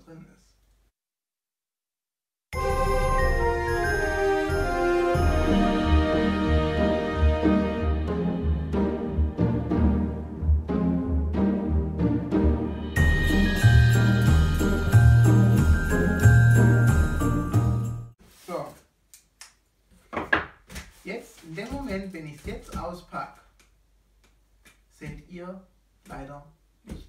drin ist. So. Jetzt, in dem Moment, wenn ich es jetzt auspacke, seht ihr leider nichts.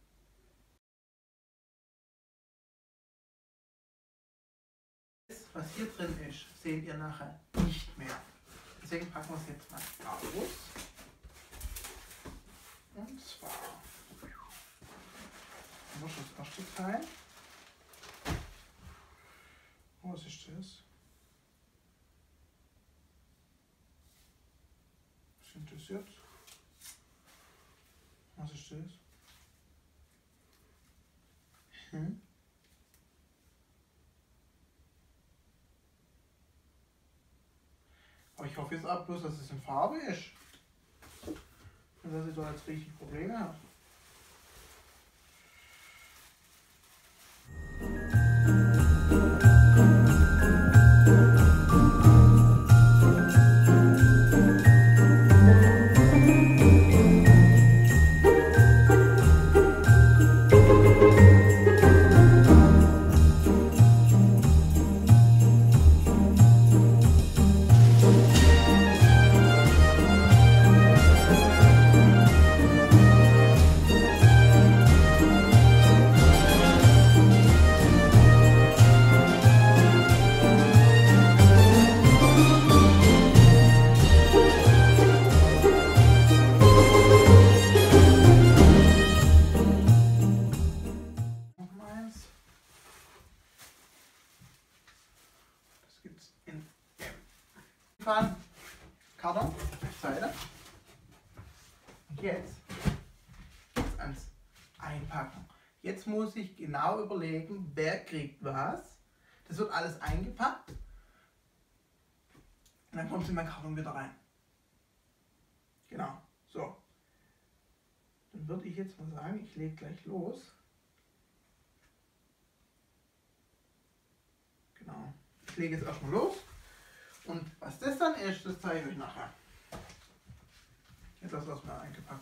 Das, was hier drin ist, seht ihr nachher nicht mehr. Deswegen packen wir es jetzt mal aus. Und zwar haben wir schon das erste Teil. Oh, was ist das? Was sind das jetzt? Was ist das? Aber ich hoffe jetzt auch bloß, dass es in Farbe ist. Und dass ich da jetzt richtig Probleme habe. Karton, Seite. Und jetzt ans Einpacken. Jetzt muss ich genau überlegen, wer kriegt was. Das wird alles eingepackt. Und dann kommt es in meinen Karton wieder rein. Genau, so. Dann würde ich jetzt mal sagen, ich lege gleich los. Genau, ich lege jetzt erstmal los. Und was das dann ist, das zeige ich euch nachher. Jetzt lassen wir es mal eingepackt.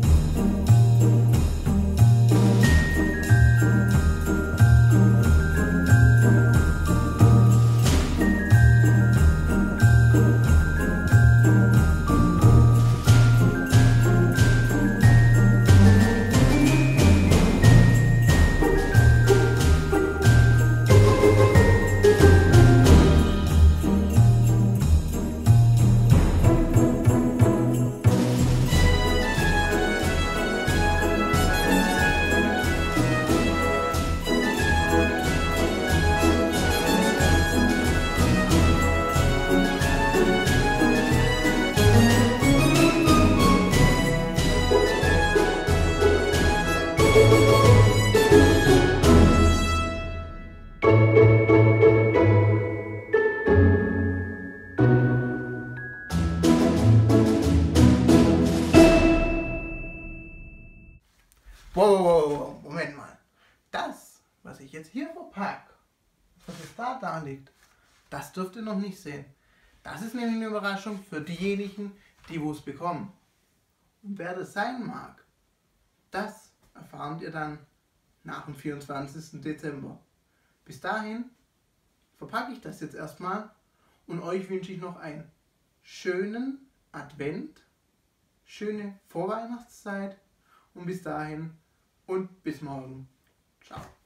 Wow, Moment mal. Das, was ich jetzt hier verpacke, was jetzt da liegt, das dürft ihr noch nicht sehen. Das ist nämlich eine Überraschung für diejenigen, die es bekommen. Und wer das sein mag, das erfahrt ihr dann nach dem 24. Dezember. Bis dahin verpacke ich das jetzt erstmal und euch wünsche ich noch einen schönen Advent, schöne Vorweihnachtszeit und bis dahin und bis morgen. Ciao.